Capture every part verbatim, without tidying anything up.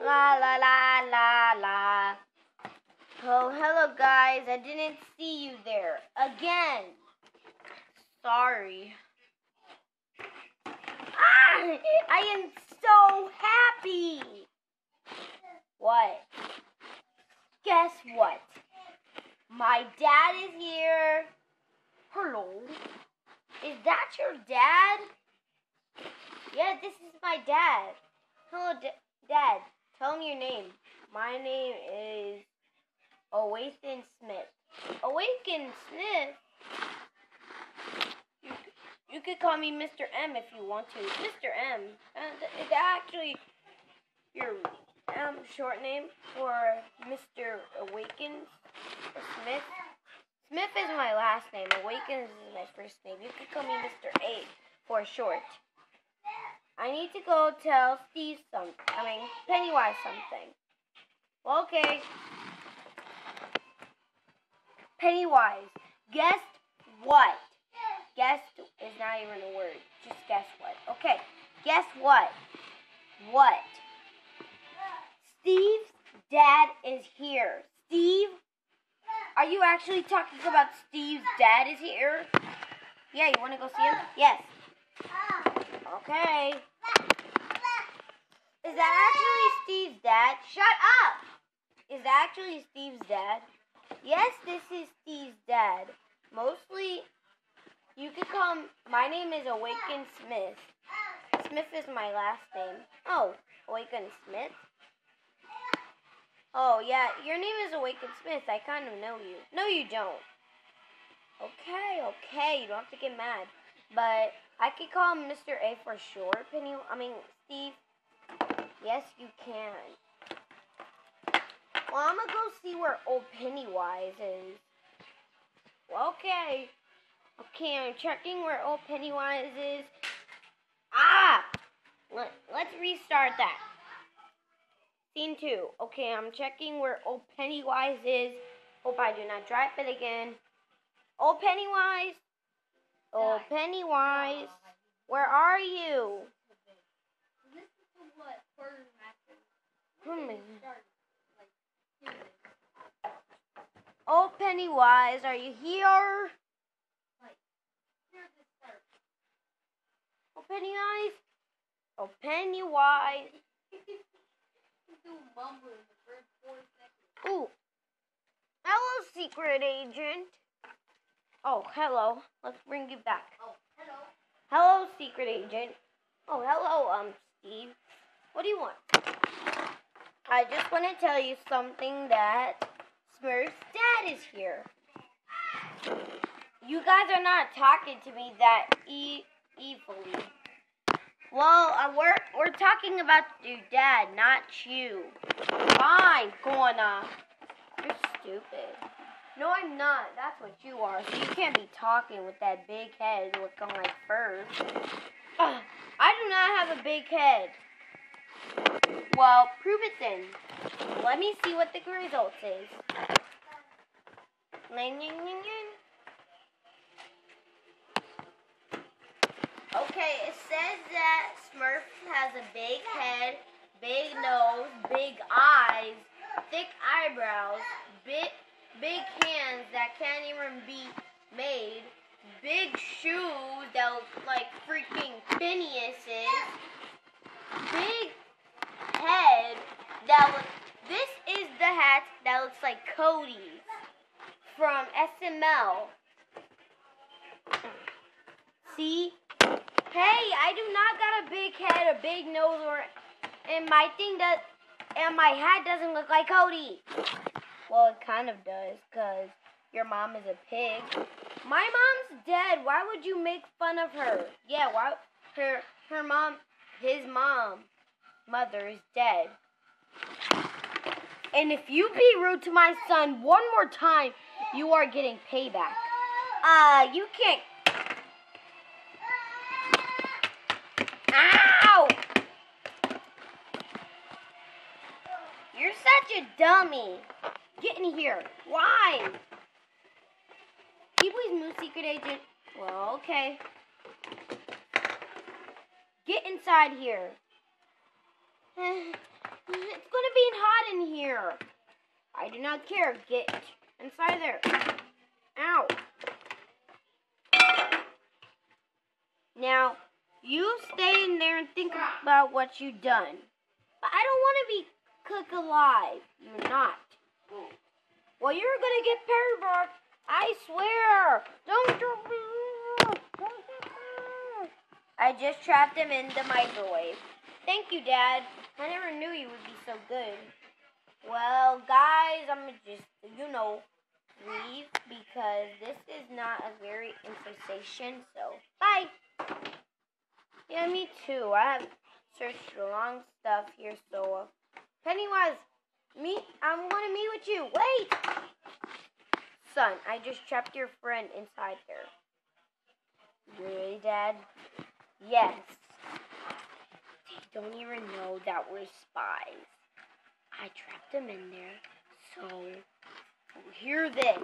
La la la la la. Oh, hello guys. I didn't see you there. Again. Sorry. Ah, I am so happy. What? Guess what? My dad is here. Hello. Is that your dad? Yeah, this is my dad. Hello, D- Dad. Tell me your name. My name is Awaken Smith. Awaken Smith? You, you could call me Mister M if you want to. Mister M. Uh, is that actually your um, short name for Mister Awakens or Smith? Smith is my last name. Awakens is my first name. You could call me Mister A for short. I need to go tell Steve something. I mean, Pennywise something. Well, okay. Pennywise, guess what? Guess is not even a word. Just guess what. Okay, guess what? What? Steve's dad is here. Steve? Are you actually talking about Steve's dad is here? Yeah, you want to go see him? Yes. Okay. Is that actually Steve's dad? Shut up! Is that actually Steve's dad? Yes, this is Steve's dad. Mostly, you could call him, my name is Awaken Smith. Smith is my last name. Oh, Awaken Smith? Oh, yeah, your name is Awaken Smith. I kind of know you. No, you don't. Okay, okay, you don't have to get mad. But I could call him Mister A for short. Penny, I mean, Steve. Yes, you can. Well, I'm gonna go see where old Pennywise is. Well, okay. Okay, I'm checking where old Pennywise is. Ah! Let, let's restart that. Scene two. Okay, I'm checking where old Pennywise is. Hope I do not drop it again. Old Pennywise? Old Pennywise? Where are you? Hmm. Oh, Pennywise, are you here? Oh, Pennywise? Oh, Pennywise. Ooh. Hello, secret agent. Oh, hello. Let's bring you back. Oh, hello. Hello, secret agent. Oh, hello, um, Steve. What do you want? I just want to tell you something that Smurf's dad is here. You guys are not talking to me that e- evilly. Well, uh, we're we're talking about your dad, not you. Fine, Gona. You're stupid. No, I'm not. That's what you are. So you can't be talking with that big head looking like furs. Ugh, I do not have a big head. Well, prove it then. Let me see what the result is. Okay, it says that Smurf has a big head, big nose, big eyes, thick eyebrows, big, big hands that can't even be made, big shoes that look like freaking Phineas's, big head that looks, this is the hat that looks like Cody's from S M L. See? Hey, I do not got a big head, a big nose, or and my thing does, and my hat doesn't look like Cody. Well, it kind of does, cause your mom is a pig. My mom's dead. Why would you make fun of her? Yeah, why? Her, her mom, his mom, mother is dead. And if you be rude to my son one more time, you are getting payback. Uh, you can't. Ow! You're such a dummy. Get in here. Why? Can you please move, secret agent? Well, okay. Get inside here. It's gonna be hot in here. I do not care. Get inside there. Ow. Now, you stay in there and think about what you've done. But I don't want to be cooked alive. You're not. Well, you're gonna get payback. I swear. Don't do I just trapped him in the microwave. Thank you, Dad. I never knew you would be so good. Well, guys, I'm gonna just, you know, leave because this is not a very infestation. So, bye. Yeah, me too. I have searched the wrong stuff here. So, uh, Pennywise, me, I want to meet with you. Wait, son, I just trapped your friend inside there. Really, Dad? Yes. They don't even know that we're spies. I trapped them in there, so hear this.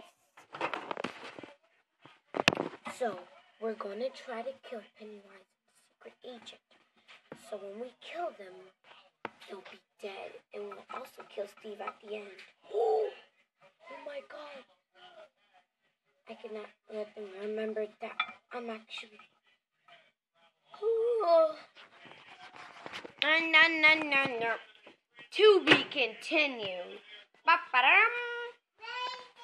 So, we're gonna try to kill Pennywise, the secret agent. So when we kill them, they'll be dead, and we'll also kill Steve at the end. Oh, oh my God. I cannot let them remember that I'm actually... Oh. No, no, no, no, no. To be continued. Ba-ba-dum.